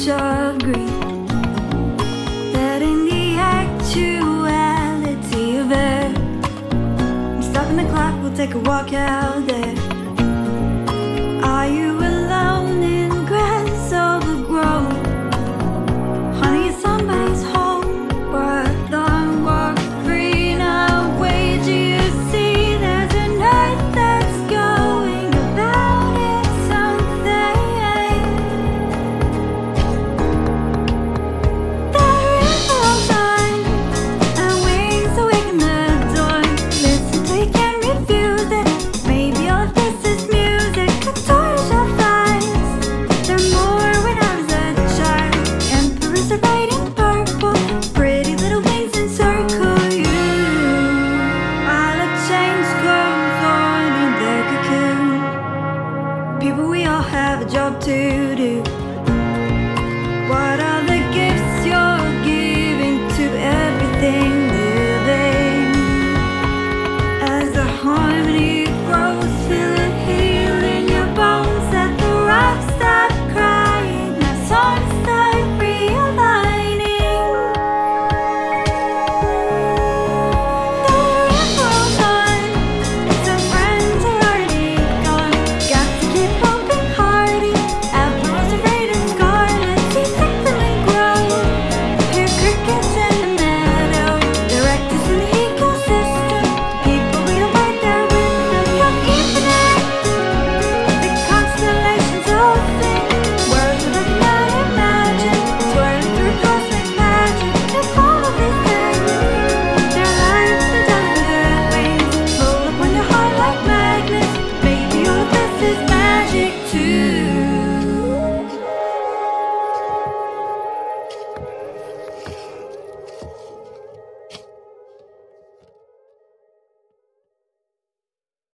touch of grief, letting the actuality of it. I'm stopping the clock, we'll take a walk out there. Are you alone in the grass overgrown? Honey, it's somebody's home, but don't walk free now. Wait till you see there's a night that's going about it something. There is no time and wings awaken the dawn. Listen, they can refuse it. Maybe all of this is music. A torch of flies. They're more when I was a child. Emperors are bright in purple. Pretty little wings encircle you. While a change goes on in their cocoon. People, we all have a job to do.